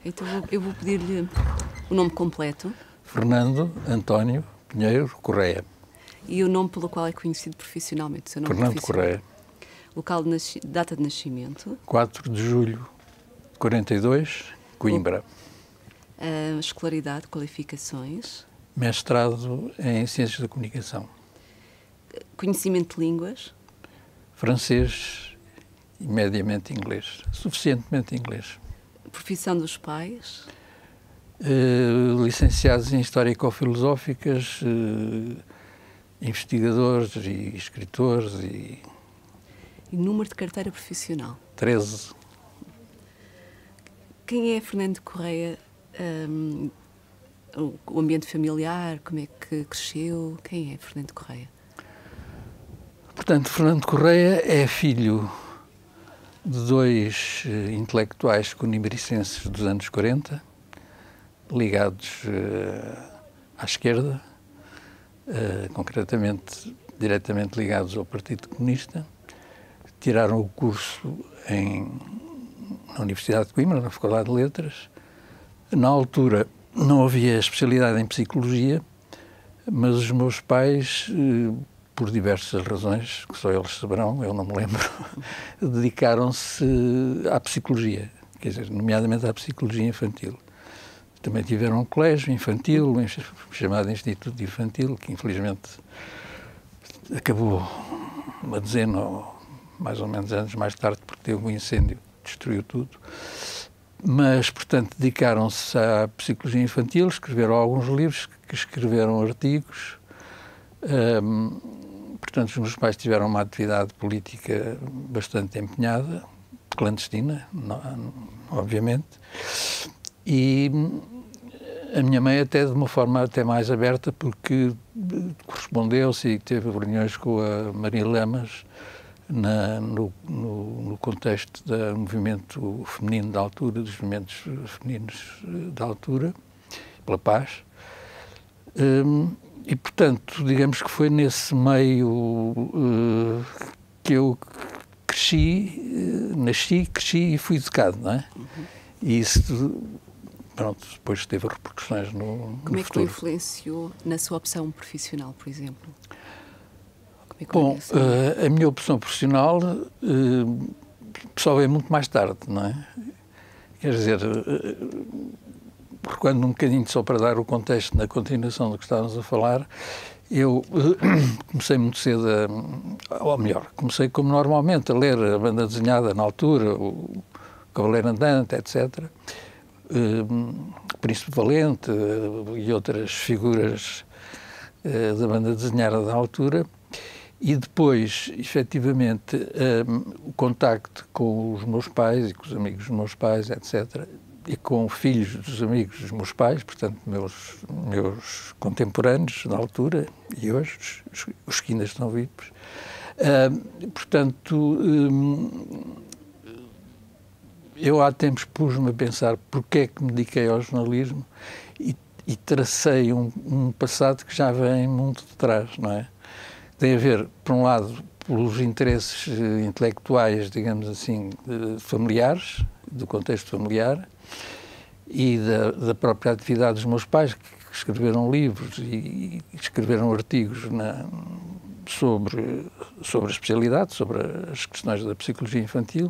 Então eu vou pedir-lhe o nome completo. Fernando António Pinheiro Correia. E o nome pelo qual é conhecido profissionalmente, o seu nome Fernando profissional. Correia. Local de data de nascimento. 4 de julho de 42, Coimbra. Escolaridade, qualificações. Mestrado em Ciências da Comunicação. Conhecimento de línguas. Francês e mediamente inglês. Suficientemente inglês. Profissão dos pais. Licenciados em Histórico-Filosóficas, investigadores e escritores E número de carteira profissional. 13. Quem é Fernando Correia? O ambiente familiar, como é que cresceu? Quem é Fernando Correia? Portanto, Fernando Correia é filho de dois intelectuais conimbricenses dos anos 40, ligados à esquerda, concretamente, diretamente ligados ao Partido Comunista. Tiraram o curso na Universidade de Coimbra, na Faculdade de Letras. Na altura não havia especialidade em Psicologia, mas os meus pais, por diversas razões, que só eles saberão, eu não me lembro, dedicaram-se à Psicologia, quer dizer, nomeadamente à Psicologia Infantil. Também tiveram um colégio infantil, chamado Instituto Infantil, que infelizmente acabou uma dezena ou mais ou menos anos mais tarde, porque teve um incêndio, destruiu tudo. Mas, portanto, dedicaram-se à psicologia infantil, escreveram alguns livros, que escreveram artigos. Portanto, os meus pais tiveram uma atividade política bastante empenhada, clandestina, obviamente. E a minha mãe até de uma forma até mais aberta, porque correspondeu-se e teve reuniões com a Maria Lamas no contexto do movimento feminino da altura, dos movimentos femininos da altura, pela paz. E, portanto, digamos que foi nesse meio que eu nasci, cresci e fui educado, não é? E isso, pronto, depois teve repercussões no Como é que o futuro. influenciou na sua opção profissional, por exemplo? Bom, a minha opção profissional só veio muito mais tarde, não é? Quer dizer, recuando um bocadinho só para dar o contexto na continuação do que estávamos a falar, eu comecei muito cedo, ou melhor, comecei como normalmente a ler a banda desenhada na altura, o Cavaleiro Andante, etc., Príncipe Valente e outras figuras da banda desenhada da altura. E depois, efetivamente, o contacto com os meus pais e com os amigos dos meus pais, etc., e com filhos dos amigos dos meus pais, portanto, meus contemporâneos da altura e hoje, os que ainda estão vivos. Portanto, eu há tempos pus-me a pensar porque é que me dediquei ao jornalismo e tracei um passado que já vem muito de trás, não é? Tem a ver, por um lado, pelos interesses intelectuais, digamos assim, familiares, do contexto familiar, e da própria atividade dos meus pais, que escreveram livros e escreveram artigos sobre a especialidade, sobre as questões da psicologia infantil.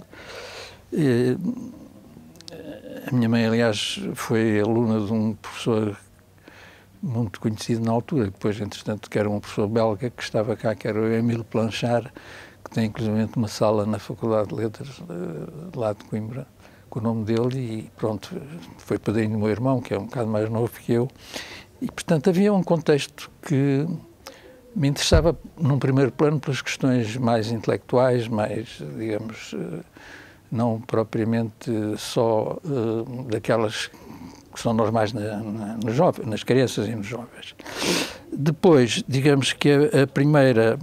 A minha mãe, aliás, foi aluna de um professor muito conhecido na altura, depois, entretanto, que era um professor belga que estava cá, que era o Émile Planchard, que tem inclusive uma sala na Faculdade de Letras lá de Coimbra, com o nome dele, e pronto, foi padrinho do meu irmão, que é um bocado mais novo que eu, e, portanto, havia um contexto que me interessava, num primeiro plano, pelas questões mais intelectuais, mais, digamos, não propriamente só daquelas que são normais nas crianças e nos jovens. Depois, digamos que a primeira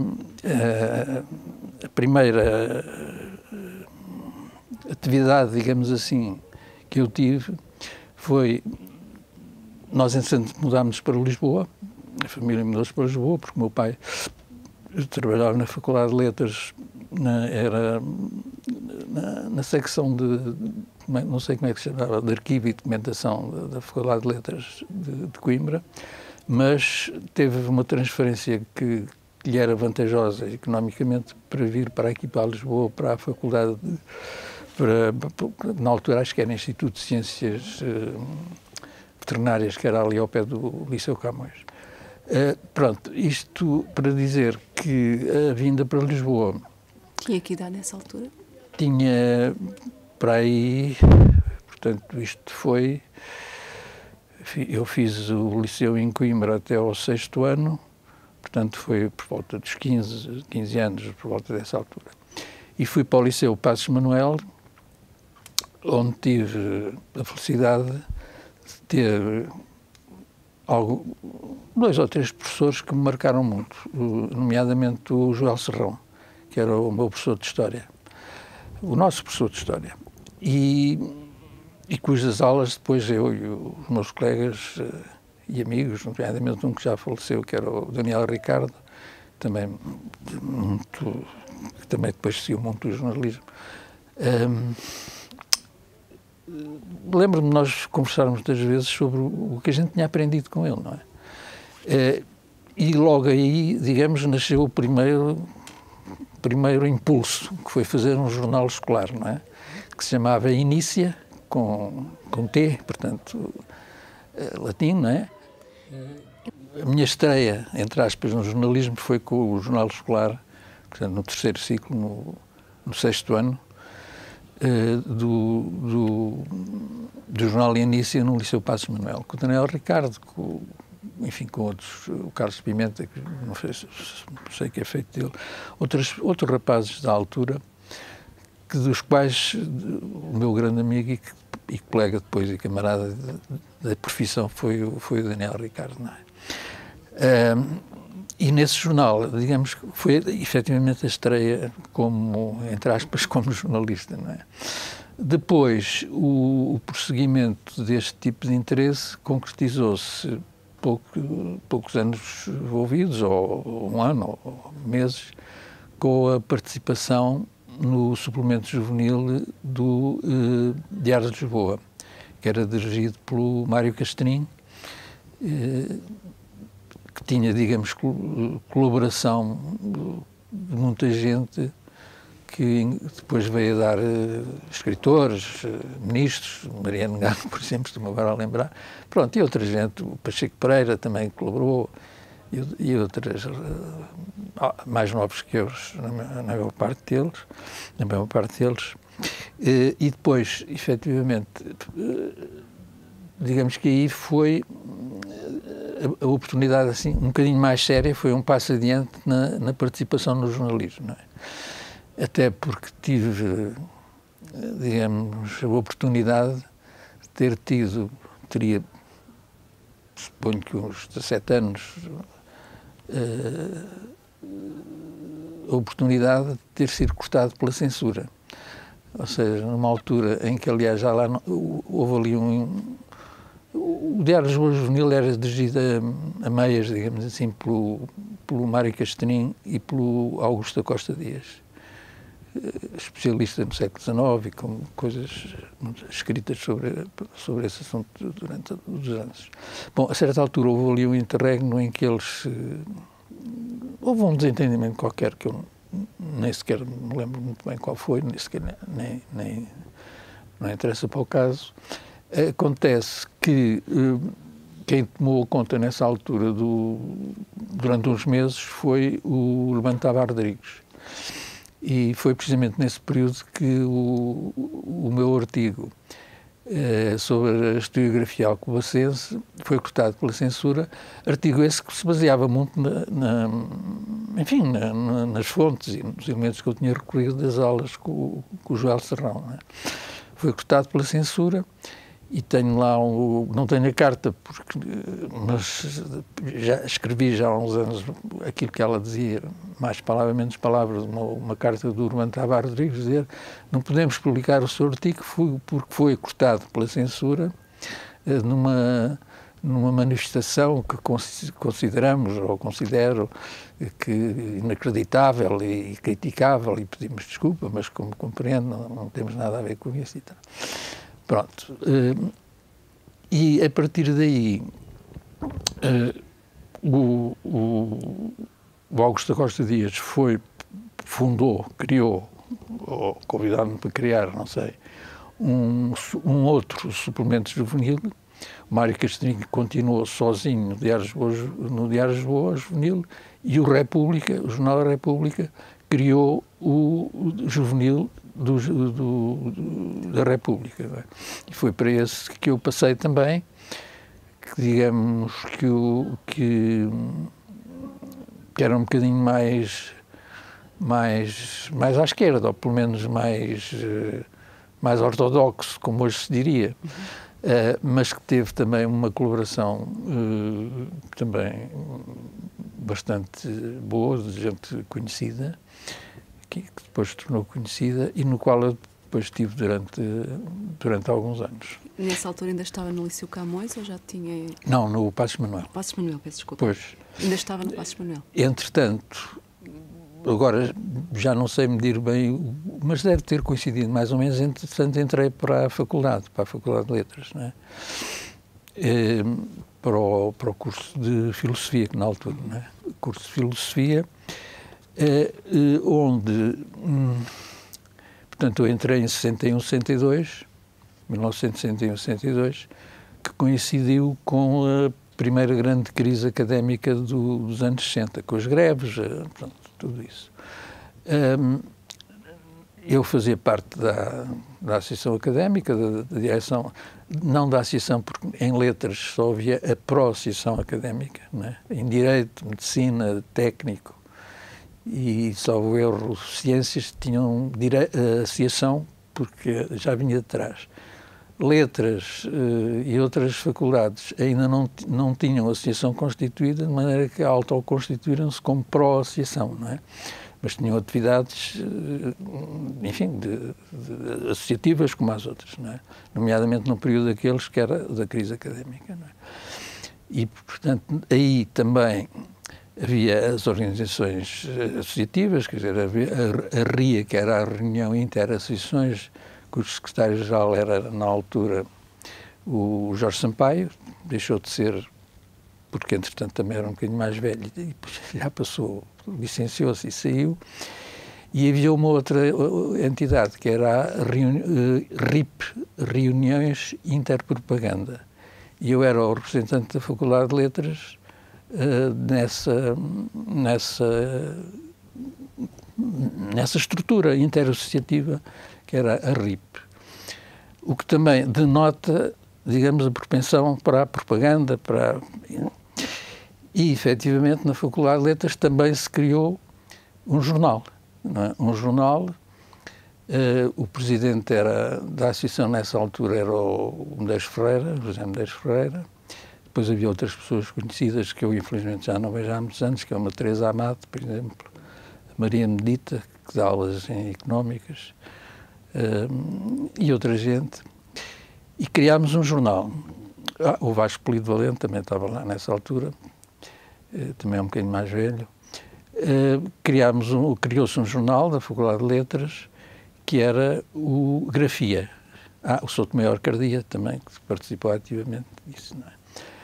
atividade, digamos assim, que eu tive foi, nós, entretanto, mudámos para Lisboa, a família mudou-se para Lisboa, porque o meu pai trabalhava na Faculdade de Letras, era na secção não sei como é que se chamava, de Arquivo e Documentação da Faculdade de Letras de Coimbra, mas teve uma transferência que lhe era vantajosa economicamente para vir para aqui, para Lisboa, para a Faculdade, na altura acho que era Instituto de Ciências Veterinárias, que era ali ao pé do Liceu Camões. Pronto, isto para dizer que a vinda para Lisboa... Tinha que idade nessa altura? Tinha para aí, portanto, isto foi... Eu fiz o liceu em Coimbra até ao 6º ano, portanto foi por volta dos 15 anos, por volta dessa altura. E fui para o Liceu Passos Manuel, onde tive a felicidade de ter 2 ou 3 professores que me marcaram muito, nomeadamente o Joel Serrão, que era o meu professor de História, o nosso professor de História, e cujas aulas depois eu e os meus colegas e amigos, nomeadamente um que já faleceu, que era o Daniel Ricardo, também muito, que também depois seguiu muito o jornalismo. Lembro-me de nós conversarmos muitas vezes sobre o que a gente tinha aprendido com ele, não é? E logo aí, digamos, nasceu o primeiro impulso, que foi fazer um jornal escolar, não é? Que se chamava Inícia, com T, portanto, latim, não é? A minha estreia, entre aspas, no jornalismo foi com o jornal escolar, portanto, no 3º ciclo, no 6º ano, do jornal Inícia no Liceu Passos Manuel, com o Daniel Ricardo, enfim, com outros, o Carlos Pimenta, que não sei o que é feito dele, outros rapazes da altura, dos quais o meu grande amigo e colega depois e camarada da profissão foi o Daniel Ricardo, não é? E nesse jornal, digamos, foi efetivamente a estreia como, entre aspas, como jornalista, não é? Depois, o prosseguimento deste tipo de interesse concretizou-se poucos anos envolvidos, ou um ano, ou meses, com a participação no suplemento juvenil do Diário de Lisboa, que era dirigido pelo Mário Castrinho, que tinha, digamos, colaboração de muita gente que depois veio a dar escritores, ministros, Mariano Gago, por exemplo, estou-me agora a lembrar, pronto, e outra gente, o Pacheco Pereira também colaborou, e outras mais novos que eu, na maior parte deles, e depois, efetivamente, digamos que aí foi a oportunidade assim um bocadinho mais séria, foi um passo adiante na participação no jornalismo, não é? Até porque tive, digamos, a oportunidade de teria, suponho que uns 17 anos, a oportunidade de ter sido cortado pela censura. Ou seja, numa altura em que, aliás, já lá houve ali o Diário de Lisboa Juvenil era dirigido a meias, digamos assim, pelo Mário Castrinho e pelo Augusto da Costa Dias, especialista no século XIX e com coisas escritas sobre esse assunto durante os anos. Bom, a certa altura houve ali um interregno em que eles... houve um desentendimento qualquer que eu nem sequer me lembro muito bem qual foi, nem sequer não interessa para o caso. Acontece que quem tomou conta nessa altura durante uns meses foi o Urbano Tavares Rodrigues. E foi precisamente nesse período que o meu artigo sobre a historiografia alcobacense foi cortado pela censura, artigo esse que se baseava muito nas fontes e nos elementos que eu tinha recolhido das aulas com o Joel Serrão, não é? Foi cortado pela censura e tenho lá, não tenho a carta, mas já escrevi já há uns anos aquilo que ela dizia, mais palavras, menos palavras, uma carta do Urbano Tavares Rodrigues, dizer não podemos publicar o seu artigo porque foi cortado pela censura numa manifestação que consideramos ou considero que inacreditável e criticável, e pedimos desculpa, mas como compreendo, não temos nada a ver com isso e tal. Pronto. E a partir daí o Augusto da Costa Dias criou, ou convidado-me para criar, não sei, um outro suplemento juvenil. O Mário Castrinho continuou sozinho no Diário de Lisboa, juvenil, e o Jornal da República, criou o juvenil da República. Não é? E foi para esse que eu passei também, que digamos que era um bocadinho mais à esquerda, ou pelo menos mais ortodoxo, como hoje se diria. Mas que teve também uma colaboração também bastante boa, de gente conhecida, que depois se tornou conhecida, e no qual eu depois estive durante alguns anos. Nessa altura ainda estava no Liceu Camões ou já tinha... Não, no Passos Manuel. Passos Manuel, peço desculpa. Pois. Ainda estava no Passos Manuel. Entretanto, agora já não sei medir bem, mas deve ter coincidido mais ou menos, entretanto entrei para a Faculdade de Letras, não é? Para o curso de Filosofia, que na altura, não é? O curso de Filosofia, onde, portanto, eu entrei em 1961-62, que coincidiu com a primeira grande crise académica dos anos 60, com as greves, portanto, tudo isso. Eu fazia parte da Associação Académica, da direção, não da Associação, porque em Letras só havia a pró-Associação Académica, não é? Em Direito, Medicina, Técnico e, salvo erro, Ciências tinham associação, porque já vinha de trás. Letras e outras faculdades ainda não tinham associação constituída, de maneira que autoconstituíram-se como pró-associação, não é? Mas tinham atividades, enfim, associativas como as outras, não é? Nomeadamente no período daqueles que era da crise académica, não é? E, portanto, aí também havia as organizações associativas, quer dizer, havia a RIA, que era a Reunião Interassociações, cujo secretário-geral era, na altura, o Jorge Sampaio, deixou de ser, porque, entretanto, também era um bocadinho mais velho, e já passou, licenciou-se e saiu, e havia uma outra entidade, que era a RIP, Reuniões Interpropaganda, e eu era o representante da Faculdade de Letras nessa estrutura interassociativa que era a RIP. O que também denota, digamos, a propensão para a propaganda, E, efetivamente, na Faculdade de Letras também se criou um jornal. Não é? Um jornal, o presidente da associação nessa altura era o Medeiros Ferreira, José Medeiros Ferreira. Depois havia outras pessoas conhecidas que eu, infelizmente, já não vejo há muitos anos, que é uma Teresa Amado, por exemplo, a Maria Medita, que dá aulas em Económicas, e outra gente. E criámos um jornal. O Vasco Polido Valente também estava lá nessa altura, também é um bocadinho mais velho. Criou-se um jornal da Faculdade de Letras, que era o Grafia. O Souto Maior Cardia também, que participou ativamente disso, não é?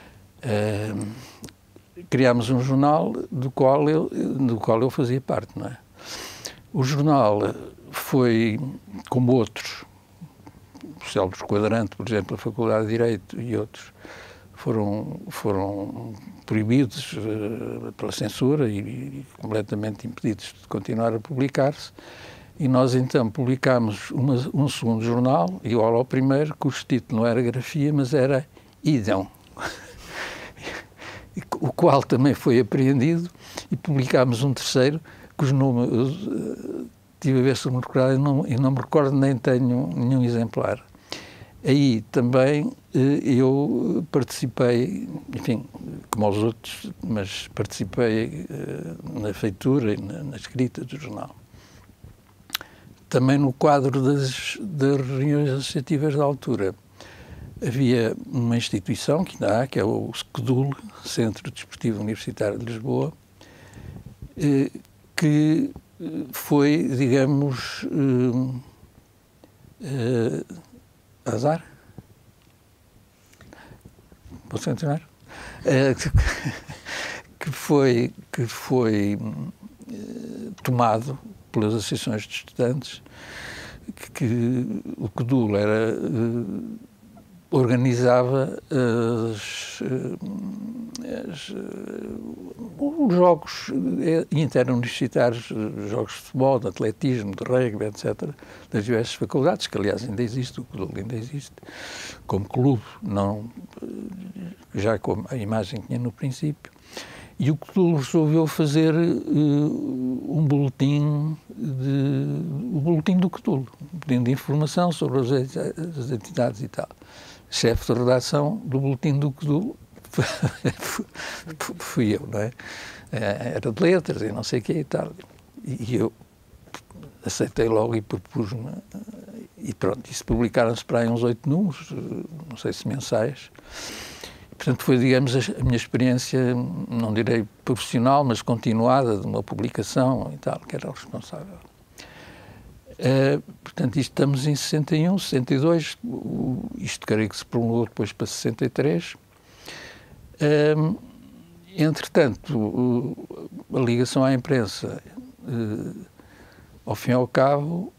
Criámos um jornal do qual eu fazia parte, não é? O jornal foi, como outros, o Célebre Quadrante, por exemplo, a Faculdade de Direito e outros, foram proibidos pela censura e completamente impedidos de continuar a publicar-se. E nós, então, publicámos um segundo jornal, igual ao primeiro, cujo título não era Grafia, mas era Idão, o qual também foi apreendido, e publicámos um terceiro, cujo nome tive a ver se me recordar e não me recordo, nem tenho nenhum exemplar. Aí também eu participei, enfim, como aos outros, mas participei na feitura e na escrita do jornal. Também no quadro das reuniões associativas da altura, havia uma instituição que ainda há, que é o SCDUL, Centro Desportivo Universitário de Lisboa, que foi, digamos, azar. Posso continuar? Que foi tomado pelas associações de estudantes, que o CDUL organizava os jogos interuniversitários, jogos de futebol, de atletismo, de rugby, etc., das diversas faculdades, que aliás ainda existe, o CDUL ainda existe, como clube, não já com a imagem que tinha no princípio. E o CDUL resolveu fazer o boletim do CDUL, um boletim de informação sobre as entidades e tal. Chefe de redação do boletim do CDUL fui eu, não é? Era de letras e não sei o quê e tal. E eu aceitei logo e propus-me. E pronto, isso publicaram-se para aí uns 8 números, não sei se mensais. Portanto, foi, digamos, a minha experiência, não direi profissional, mas continuada de uma publicação e tal, que era o responsável. Portanto, isto estamos em 61, 62, isto creio que se prolongou depois para 63. Entretanto, a ligação à imprensa, ao fim e ao cabo,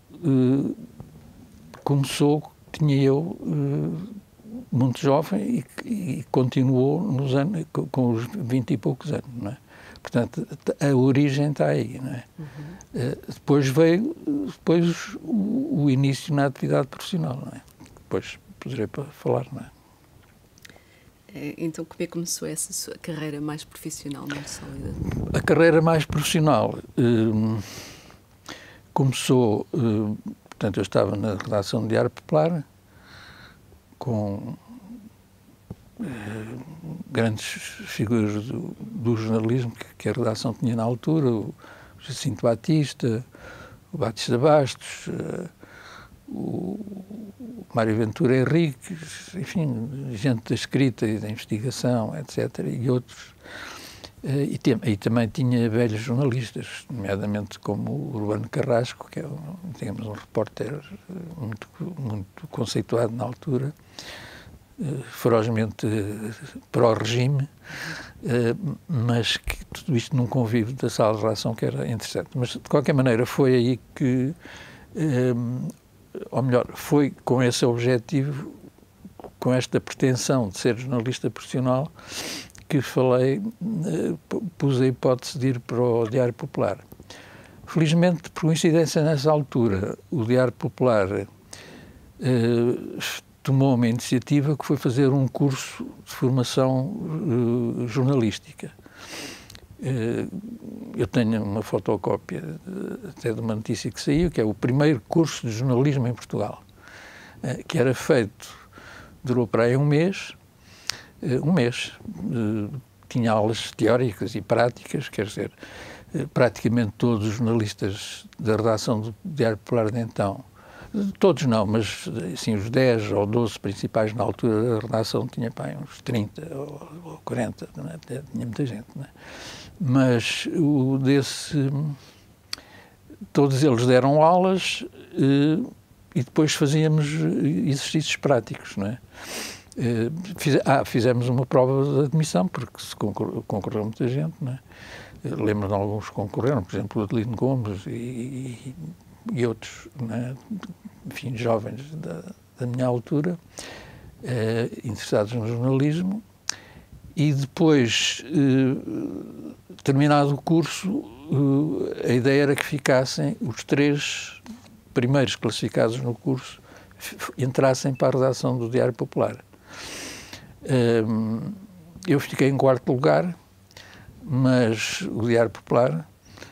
começou, tinha eu muito jovem e continuou nos anos, com os 20 e poucos anos, não é? Portanto, a origem está aí, não é? Depois veio o início na atividade profissional, não é? Depois poderei falar, não é? Então, como é que começou essa sua carreira mais profissional, muito sólida? A carreira mais profissional começou, portanto, eu estava na redação do Diário Popular, com grandes figuras do jornalismo que a redação tinha na altura, o Jacinto Batista, o Batista Bastos, o Mário Ventura Henriques, enfim, gente da escrita e da investigação, etc., e outros. E também tinha velhos jornalistas, nomeadamente como o Urbano Carrasco, que é, digamos, um repórter muito conceituado na altura, ferozmente pró-regime, mas que tudo isto num convívio da sala de redação que era interessante. Mas, de qualquer maneira, foi aí que, ou melhor, foi com esse objetivo, com esta pretensão de ser jornalista profissional, que falei, pus a hipótese de ir para o Diário Popular. Felizmente, por coincidência, nessa altura, o Diário Popular tomou uma iniciativa que foi fazer um curso de formação jornalística. Eu tenho uma fotocópia até de uma notícia que saiu, que é o primeiro curso de jornalismo em Portugal, que era feito, durou para aí um mês, tinha aulas teóricas e práticas, quer dizer, praticamente todos os jornalistas da redação do Diário Popular de então, todos não, mas assim, os 10 ou 12 principais na altura da redação tinha pá, uns 30 ou 40, não é? Tinha muita gente, não é? Mas todos eles deram aulas e depois fazíamos exercícios práticos, não é? Fizemos uma prova de admissão, porque se concorreu muita gente, não é? Lembro de alguns que concorreram, por exemplo, o Adelino Gomes e outros, não é? Enfim, jovens da minha altura, interessados no jornalismo, e depois, terminado o curso, a ideia era que ficassem os 3 primeiros classificados no curso, entrassem para a redação do Diário Popular. Eu fiquei em 4º lugar, mas o Diário Popular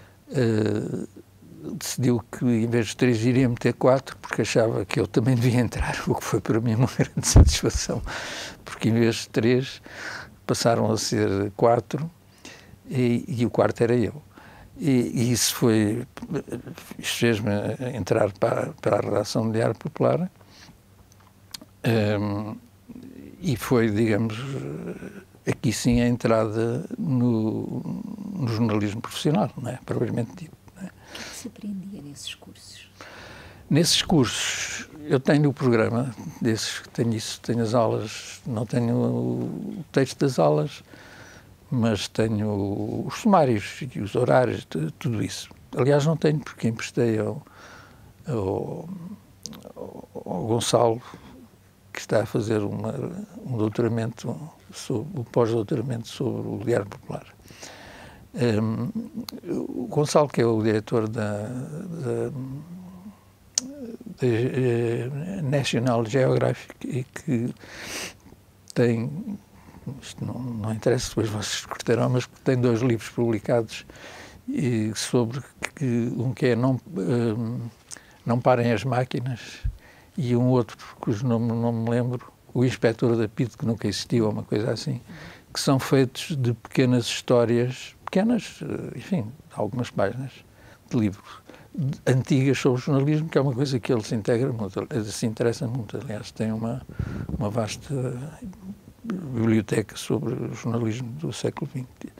decidiu que, em vez de 3, iria meter 4, porque achava que eu também devia entrar, o que foi para mim uma grande satisfação, porque em vez de 3, passaram a ser 4, e o 4º era eu. E isso fez-me entrar para a redação do Diário Popular. E foi, digamos, aqui sim a entrada no jornalismo profissional, não é? Propriamente dito. Não é? O que é que se aprendia nesses cursos? Nesses cursos, eu tenho o programa desses, tenho as aulas, não tenho o texto das aulas, mas tenho os sumários e os horários, tudo isso. Aliás, não tenho, porque emprestei ao Gonçalo, que está a fazer um doutoramento, um pós-doutoramento sobre o Diário Popular. O Gonçalo, que é o diretor da National Geographic e que tem, isto não interessa, depois vocês discutirão, mas que tem 2 livros publicados sobre um que é Não Parem as Máquinas e um outro, cujo nome não me lembro, O Inspetor da PIDE, que nunca existiu, ou uma coisa assim, que são feitos de pequenas histórias, pequenas, enfim, algumas páginas de livros antigas sobre jornalismo, que é uma coisa que ele se integra muito, se interessa muito. Aliás, tem uma vasta biblioteca sobre o jornalismo do século XX.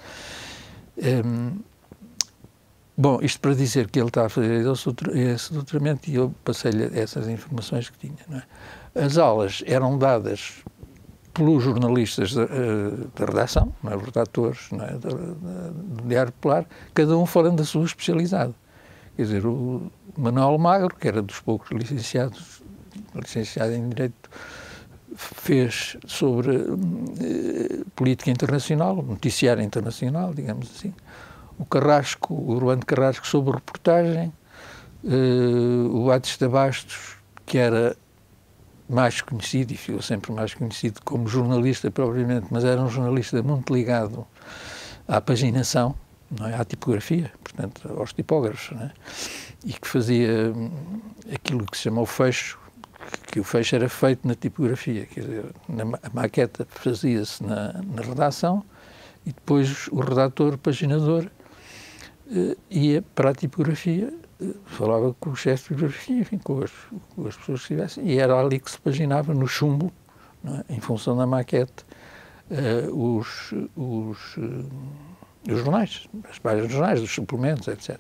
Bom, isto para dizer que ele está a fazer esse doutoramento e eu passei-lhe essas informações que tinha. Não é? As aulas eram dadas pelos jornalistas da redação, não é? Os redatores, não é? do Diário Popular, cada um falando da sua especialidade. Quer dizer, o Manuel Magro, que era dos poucos licenciados em Direito, fez sobre política internacional, noticiário internacional, digamos assim. O Urbano Carrasco sobre reportagem, o Batista Bastos, que era mais conhecido, e ficou sempre mais conhecido como jornalista propriamente, mas era um jornalista muito ligado à paginação, não é? À tipografia, portanto, aos tipógrafos, não é? E que fazia aquilo que se chama o fecho, que o fecho era feito na tipografia, quer dizer, a maqueta fazia-se na redação e depois o redator, paginador, ia para a tipografia, falava com o chefe de tipografia, enfim, com as pessoas que estivessem, e era ali que se paginava no chumbo, não é? Em função da maquete, os jornais, as páginas dos jornais, dos suplementos, etc.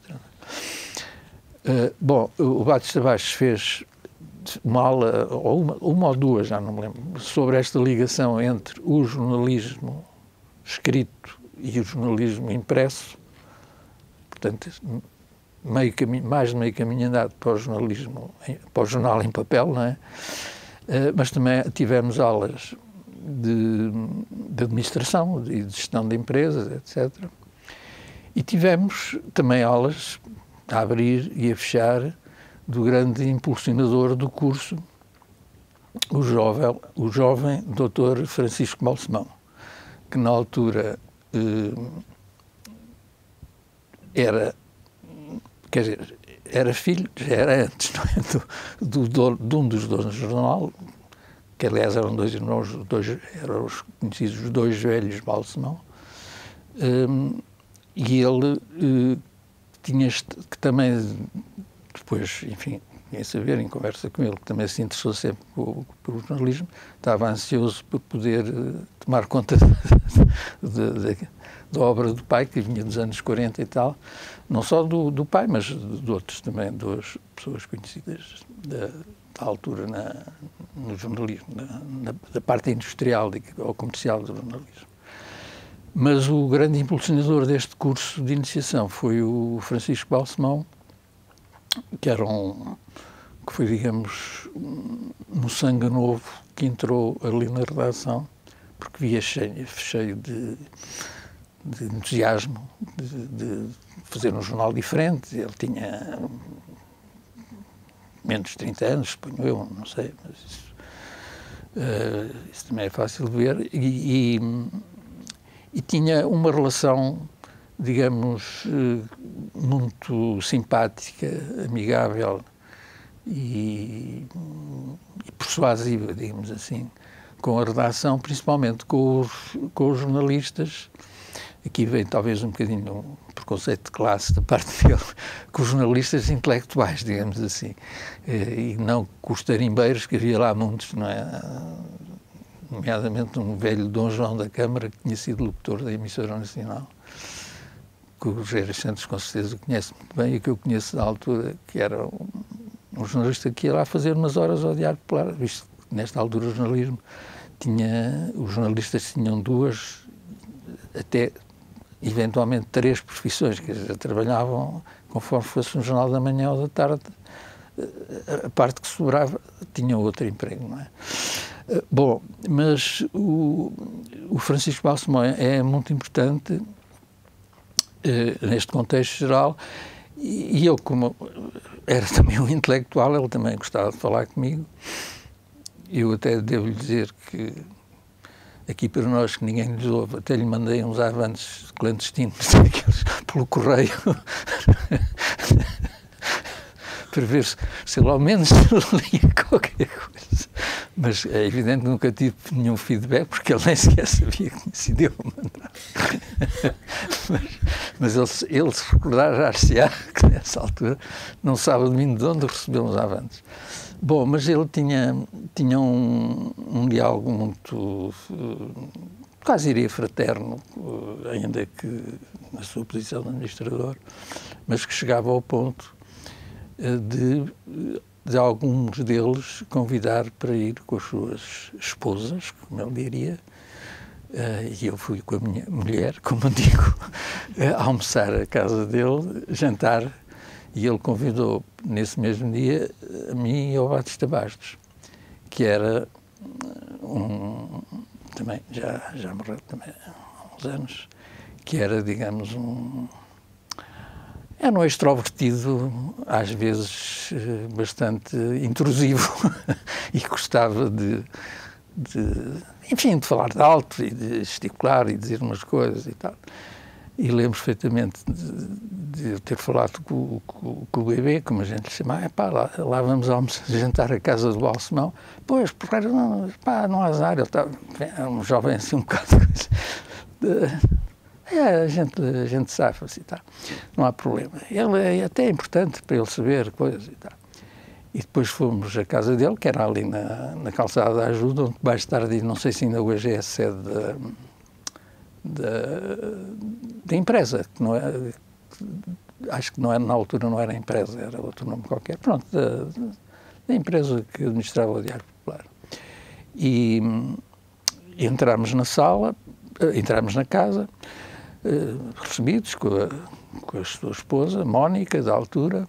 Bom, o Batista Bastos fez uma aula, ou uma ou duas, já não me lembro, sobre esta ligação entre o jornalismo escrito e o jornalismo impresso, portanto, mais de meio caminho andado para o jornalismo, para o jornal em papel, não é? Mas também tivemos aulas de administração e de gestão de empresas, etc. E tivemos também aulas a abrir e a fechar do grande impulsionador do curso, o jovem Dr. Francisco Balsemão, que na altura era filho, já era antes, não é? de um dos donos do jornal, que aliás eram 2 irmãos, eram os conhecidos os 2 velhos Balsemão, e ele que também, depois, enfim, em saber, em conversa com ele, que também se interessou sempre pelo jornalismo, estava ansioso por poder tomar conta da obra do pai, que vinha dos anos 40 e tal, não só do pai, mas de outros também, 2 pessoas conhecidas da altura no jornalismo, da parte industrial ou comercial do jornalismo. Mas o grande impulsionador deste curso de iniciação foi o Francisco Balsemão, que foi, digamos, um sangue novo que entrou ali na redação, porque via cheio de entusiasmo de fazer um jornal diferente. Ele tinha menos de 30 anos, suponho eu, não sei, mas isso também é fácil de ver, e tinha uma relação, digamos, muito simpática, amigável e persuasiva, digamos assim, com a redação, principalmente com os jornalistas. Aqui vem talvez um bocadinho um preconceito de classe da parte dele, com os jornalistas intelectuais, digamos assim, e não com os tarimbeiros, que havia lá muitos, não é? nomeadamente um velho Dom João da Câmara, que tinha sido locutor da emissora nacional, que o Rogério Santos com certeza conhece muito bem e que eu conheço da altura, que era um jornalista que ia lá fazer umas horas ao Diário Popular, visto que nesta altura o jornalismo os jornalistas tinham 2, até eventualmente 3 profissões, que trabalhavam conforme fosse um jornal da manhã ou da tarde, a parte que sobrava tinha outro emprego, não é? Bom, mas o Francisco Balsemão é muito importante neste contexto geral, e eu, como era também um intelectual, ele também gostava de falar comigo. Eu até devo-lhe dizer que, aqui para nós, que ninguém nos ouve, até lhe mandei uns avanços clandestinos pelo correio, para ver se ele ao menos lia qualquer coisa. Mas é evidente que nunca tive nenhum feedback, porque ele nem sequer sabia que tinha sido eu a mandar. Mas ele se recordar, já que nessa altura não sabe de mim de onde recebeu uns avanços. Bom, mas ele tinha um diálogo muito, quase diria fraterno, ainda que na sua posição de administrador, mas que chegava ao ponto de alguns deles convidar para ir com as suas esposas, como ele diria, e eu fui com a minha mulher, como digo, almoçar à casa dele, jantar, e ele convidou, nesse mesmo dia, a mim e ao Batista Bastos, que era também, já morreu também há uns anos, que era, digamos, era um extrovertido, às vezes bastante intrusivo, e gostava enfim, de falar de alto e de gesticular e dizer umas coisas e tal. E lembro perfeitamente de eu ter falado com o bebê, como a gente lhe chama, lá vamos jantar à casa do Balsemão. Pois, porque não há azar, ele era um jovem assim um bocado... a gente safa-se e tal, não há problema. Ele é até importante para ele saber coisas e tal. E depois fomos à casa dele, que era ali na Calçada da Ajuda, onde mais tarde, não sei se ainda hoje é a sede da empresa, que não é, acho que não era, na altura não era empresa, era outro nome qualquer, pronto, da empresa que administrava o Diário Popular. E entramos na sala, entramos na casa, recebidos com a sua esposa, Mónica, da altura,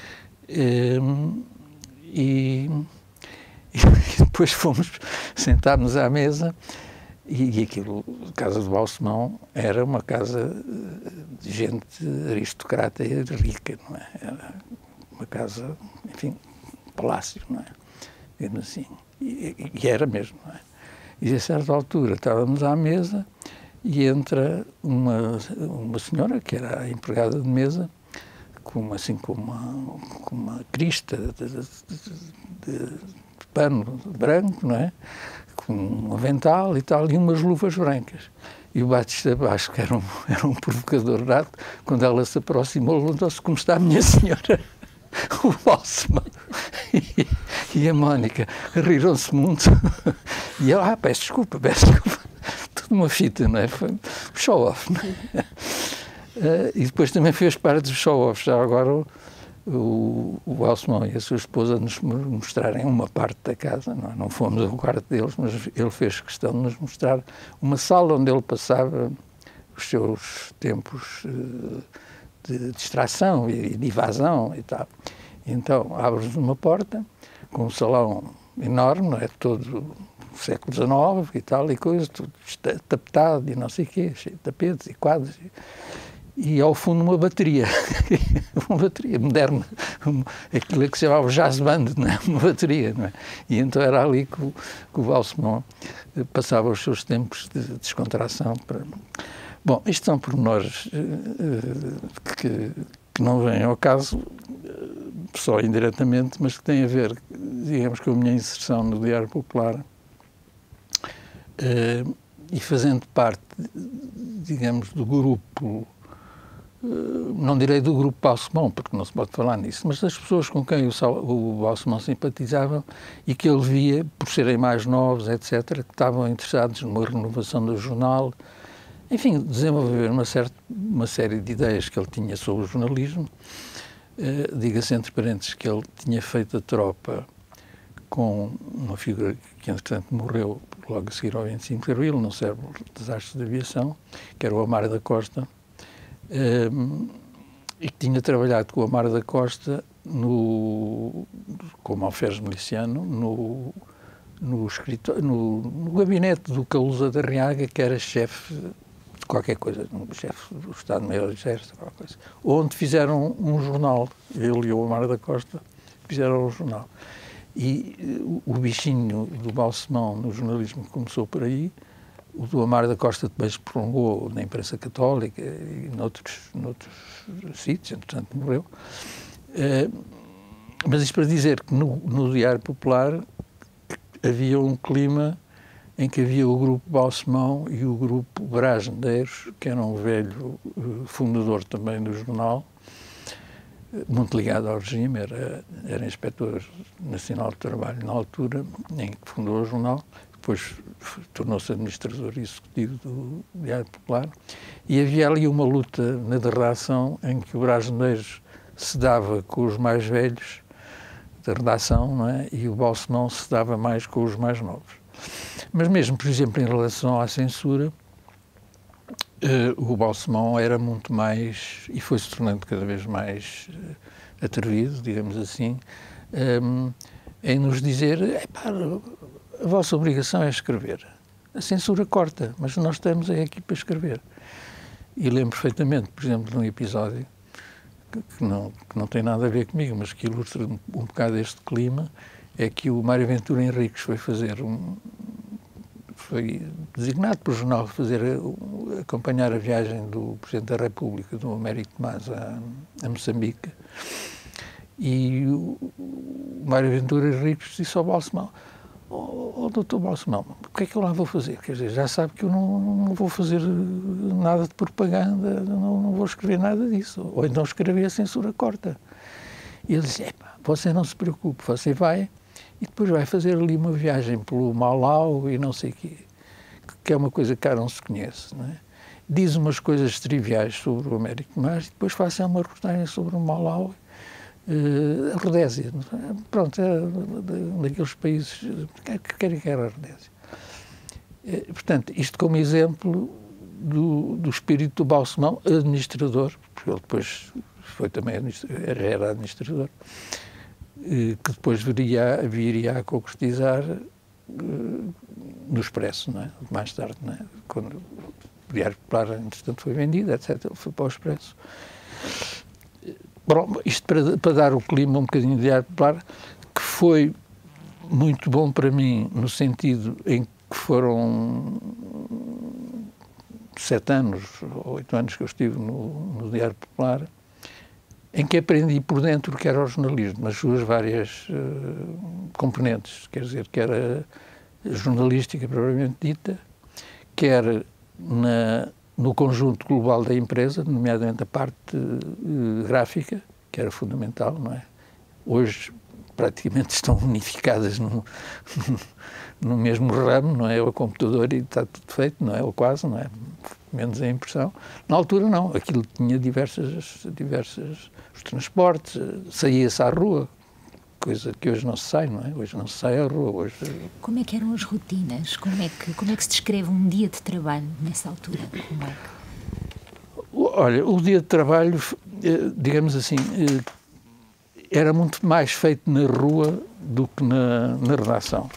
e depois sentámos à mesa, e aquilo, a casa do Balsemão, era uma casa de gente aristocrata e rica, não é? Era uma casa, enfim, palácio, não é? Digamos assim. E era mesmo, não é? E a certa altura estávamos à mesa e entra uma senhora, que era a empregada de mesa, com uma crista de pano branco, não é? Com um avental e tal, e umas luvas brancas. E o Batista Bastos, que era um provocador nato, quando ela se aproximou, levantou-se: como está a minha senhora? O Balsemão e a Mónica riram-se muito. E ela, peço desculpa. Tudo uma fita, não é? Foi um show-off. E depois também fez parte dos show-offs. Já agora o Balsemão e a sua esposa nos mostrarem uma parte da casa. Não fomos ao quarto deles, mas ele fez questão de nos mostrar uma sala onde ele passava os seus tempos de distração e de evasão e tal. Então, abres uma porta com um salão enorme, não é? Todo do século XIX e tal, e coisa, tudo tapetado e não sei o quê, cheio de tapetes e quadros. E ao fundo uma bateria moderna, aquilo que se chamava jazz band, não é? Uma bateria, não é? E então era ali que o Balsemão passava os seus tempos de descontração. Bom, isto são pormenores que não vêm ao caso, só indiretamente, mas que têm a ver, digamos, com a minha inserção no Diário Popular, e fazendo parte, digamos, do grupo não direi do grupo Balsemão, porque não se pode falar nisso, mas das pessoas com quem o Balsemão simpatizava e que ele via, por serem mais novos, etc., que estavam interessados numa renovação do jornal. Enfim, desenvolver uma série de ideias que ele tinha sobre o jornalismo. Diga-se entre parênteses que ele tinha feito a tropa com uma figura que, entretanto, morreu logo a seguir ao 25 de Abril, num célebre desastre de aviação, que era o Amaro da Costa, e que tinha trabalhado com o Amaro da Costa como alferes miliciano no gabinete do Calusa da Arriaga, que era chefe de qualquer coisa, chefe do Estado-Maior do Exército, qualquer coisa, onde fizeram um jornal, ele e o Amaro da Costa fizeram um jornal. E o bichinho do Balsemão no jornalismo começou por aí. O do Amaro da Costa também se prolongou na imprensa católica e noutros sítios, entretanto morreu. Mas isto para dizer que no Diário Popular havia um clima em que havia o grupo Balsemão e o grupo Brás Medeiros, que era um velho fundador também do jornal, muito ligado ao regime, era inspetor nacional de trabalho na altura em que fundou o jornal, depois tornou-se administrador executivo do Diário Popular, e havia ali uma luta na redação em que o Brás Medeiros se dava com os mais velhos da redação, não é? E o Balsemão se dava mais com os mais novos. Mas mesmo, por exemplo, em relação à censura, o Balsemão era muito mais, e foi-se tornando cada vez mais atrevido, digamos assim, em nos dizer: a vossa obrigação é escrever. A censura corta, mas nós estamos aqui para escrever. E lembro perfeitamente, por exemplo, de um episódio que não tem nada a ver comigo, mas que ilustra um bocado este clima, é que o Mário Ventura Henriques foi designado pelo jornal acompanhar a viagem do Presidente da República, do Américo Tomás, a Moçambique, e o Mário Ventura Henriques disse ao Balsemão: doutor Balsemão, o que é que eu lá vou fazer? Quer dizer, já sabe que eu não vou fazer nada de propaganda, não vou escrever nada disso. Ou então escrever a censura corta. E ele disse: você não se preocupe, você vai e depois vai fazer ali uma viagem pelo Malau e não sei o quê, que é uma coisa que cá não se conhece, não é? Diz umas coisas triviais sobre o Américo Tomás e depois faça uma reportagem sobre o Malau, a Rodésia. Pronto, é daqueles países que era a Rodésia. Portanto, isto como exemplo do espírito do Balsemão, administrador, porque ele depois foi também era administrador, que depois viria a concretizar no Expresso, não é? Mais tarde, não é? Quando o Diário Popular, entretanto, foi vendido, etc., ele foi para o Expresso. Bom, isto para dar o clima um bocadinho de Diário Popular, que foi muito bom para mim, no sentido em que foram 7 anos, ou 8 anos que eu estive no Diário Popular, em que aprendi por dentro o que era o jornalismo, nas suas várias componentes, quer dizer, que era jornalística propriamente dita, quer no conjunto global da empresa, nomeadamente a parte gráfica, que era fundamental, não é? Hoje praticamente estão unificadas no mesmo ramo, não é? O computador e está tudo feito, não é? Ou quase, não é? Menos a impressão. Na altura não, aquilo tinha diversas os transportes, saía-se à rua, coisa que hoje não se sai, não é? Hoje não se sai à rua. Hoje... Como é que eram as rotinas? Como é que se descreve um dia de trabalho nessa altura? Olha, o dia de trabalho, digamos assim, era muito mais feito na rua do que na redação.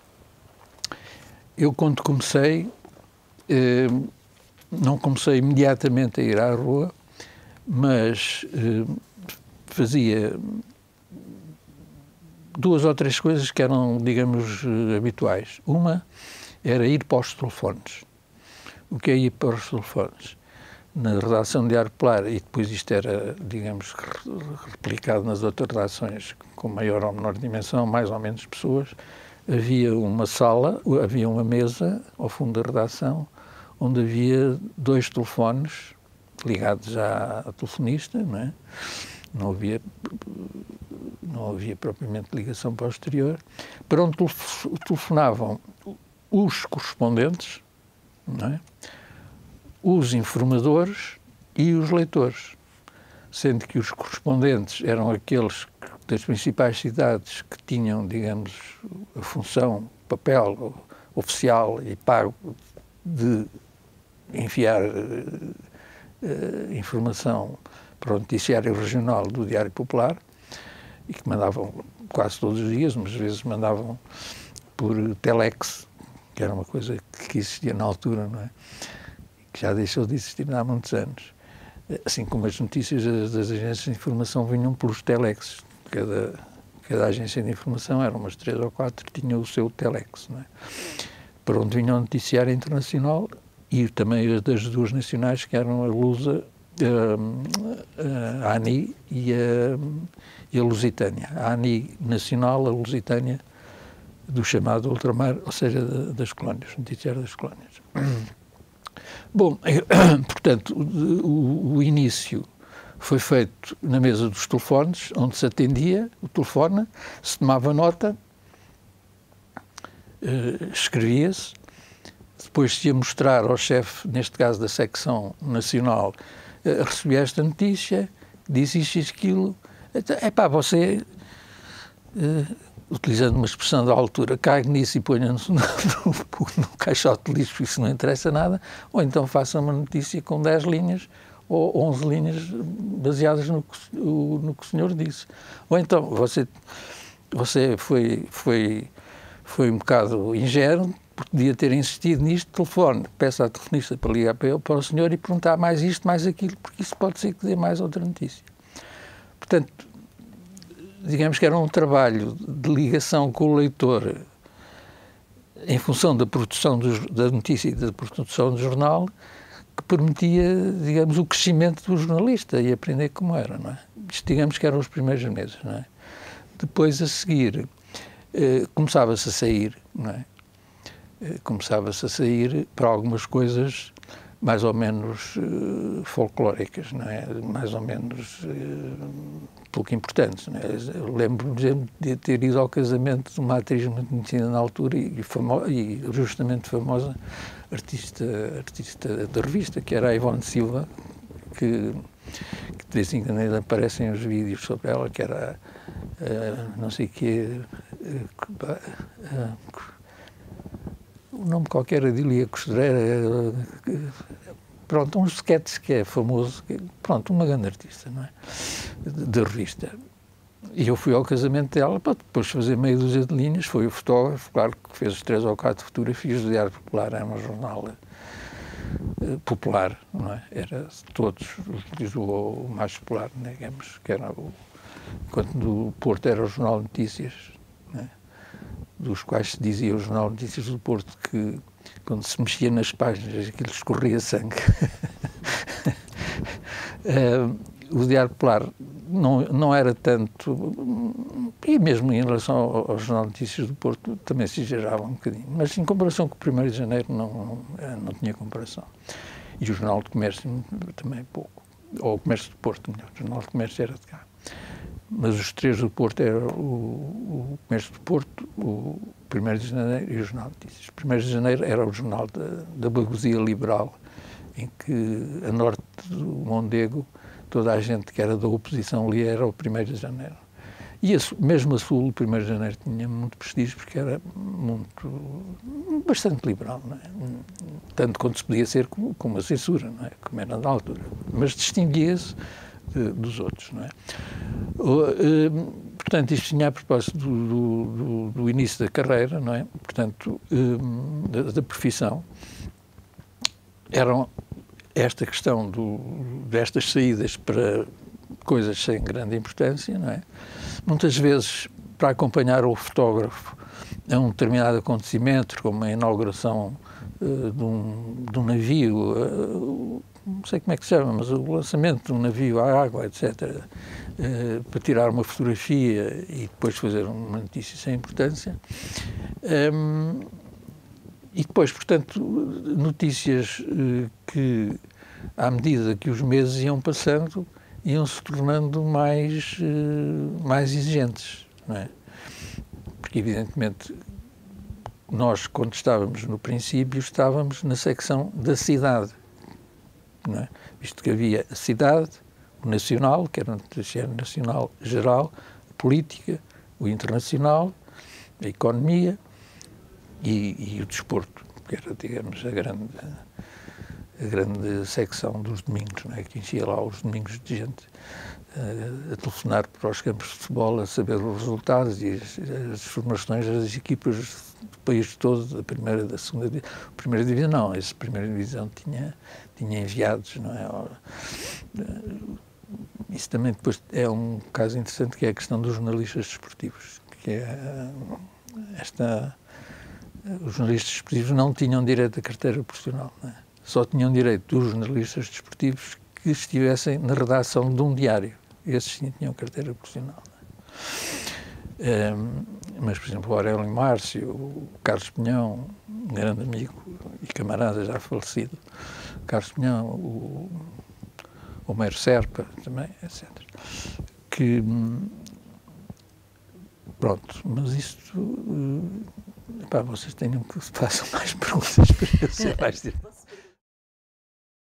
Eu, quando comecei, não comecei imediatamente a ir à rua, mas fazia 2 ou 3 coisas que eram, digamos, habituais. Uma era ir para os telefones. O que é ir para os telefones? Na redação de Diário Popular, e depois isto era, digamos, replicado nas outras redações com maior ou menor dimensão, mais ou menos pessoas, havia uma sala, havia uma mesa ao fundo da redação, onde havia 2 telefones ligados à telefonista, não é? Não havia propriamente ligação para o exterior, para onde telefonavam os correspondentes, não é? Os informadores e os leitores, sendo que os correspondentes eram aqueles das principais cidades que tinham, digamos, a função, papel oficial e pago de enviar informação para o noticiário regional do Diário Popular, e que mandavam quase todos os dias, umas vezes mandavam por telex, que era uma coisa que existia na altura, não é? Que já deixou de existir há muitos anos. Assim como as notícias das agências de informação vinham pelos telexes. Cada agência de informação, eram umas 3 ou 4, tinha o seu telex, não é? Para onde vinha o noticiário internacional e também as das duas nacionais, que eram a Lusa, a ANI e a Lusitânia. A ANI nacional, a Lusitânia do chamado ultramar, ou seja, das colónias, noticiário das colónias. Bom, portanto, o início foi feito na mesa dos telefones, onde se atendia o telefone, se tomava nota, escrevia-se, depois se ia mostrar ao chefe, neste caso da secção nacional, recebi esta notícia, disse isto, aquilo. Epá, você, utilizando uma expressão da altura, cague nisso e ponha no caixote de lixo, isso não interessa nada, ou então faça uma notícia com 10 linhas ou 11 linhas baseadas no que o senhor disse. Ou então, você foi um bocado ingênuo, porque podia ter insistido nisto, telefone, peça à telefonista para ligar para o senhor e perguntar mais isto, mais aquilo, porque isso pode ser que dê mais outra notícia. Portanto, digamos que era um trabalho de ligação com o leitor em função da produção da notícia e da produção do jornal, que permitia, digamos, o crescimento do jornalista e aprender como era, não é? Isto, digamos, que eram os primeiros meses, não é? Depois, a seguir, começava-se a sair, não é? Começava-se a sair para algumas coisas mais ou menos folclóricas, não é? Mais ou menos pouco importantes, não é? Eu lembro-me de ter ido ao casamento de uma atriz muito conhecida na altura e justamente famosa, artista da revista, que era a Ivone Silva, que de vez em quando ainda aparecem os vídeos sobre ela, que era não sei o quê, o nome qualquer, Adília Costureira, pronto, uns sketches que é famoso, pronto, uma grande artista, não é? Da revista. E eu fui ao casamento dela, para depois fazer meia dúzia de linhas, foi o fotógrafo, claro, que fez 3 ou 4 fotografias do Diário Popular, era um jornal popular, não é? Era todos, o mais popular, digamos, que era enquanto do Porto era o Jornal de Notícias, não é? Dos quais se dizia o Jornal de Notícias do Porto que, quando se mexia nas páginas, aquilo escorria sangue. O Diário Popular não era tanto, e mesmo em relação ao Jornal de Notícias do Porto também se exagerava um bocadinho, mas em comparação com o 1º de Janeiro não tinha comparação. E o Jornal de Comércio também pouco, ou o Comércio do Porto, melhor, o Jornal de Comércio era de cá. Mas os 3 do Porto eram o Comércio do Porto, o 1º de Janeiro e o Jornal de Notícias. O 1º de Janeiro era o jornal da bagusia liberal, em que a norte do Mondego, toda a gente que era da oposição lia, era o 1º de Janeiro. E mesmo a sul, o 1º de Janeiro tinha muito prestígio, porque era bastante liberal, não é? Tanto quanto se podia ser como a censura, não é? Como era na altura. Mas distinguia-se dos outros, não é? Portanto, isto tinha a propósito do início da carreira, não é? Portanto, da profissão. Eram esta questão destas saídas para coisas sem grande importância, não é? Muitas vezes para acompanhar o fotógrafo a um determinado acontecimento, como a inauguração de um navio, não sei como é que se chama, mas o lançamento de um navio à água, etc., para tirar uma fotografia e depois fazer uma notícia sem importância. E depois, portanto, notícias que à medida que os meses iam passando, iam se tornando mais exigentes, não é? Porque, evidentemente, nós, quando estávamos no princípio, estávamos na secção da cidade, não é? Visto que havia a cidade, o nacional, que era o nacional geral, a política, o internacional, a economia e o desporto, que era, digamos, a grande secção dos domingos, não é? Que enchia lá os domingos de gente a telefonar para os campos de futebol, a saber os resultados e as formações das equipas do país todo, da primeira e da segunda divisão. Primeira divisão não, essa primeira divisão tinha enviados, não é? Isso também depois é um caso interessante, que é a questão dos jornalistas desportivos, que é os jornalistas desportivos não tinham direito à carteira profissional, não é? Só tinham direito os jornalistas desportivos que estivessem na redação de um diário. Esses sim tinham carteira profissional. Mas, por exemplo, o Aurélio Márcio, o Carlos Pinhão, um grande amigo e camarada já falecido, Carlos Pinhão, o Homero Serpa também, etc. Que, pronto, mas isto... vocês têm que façam mais perguntas para eu ser mais direto.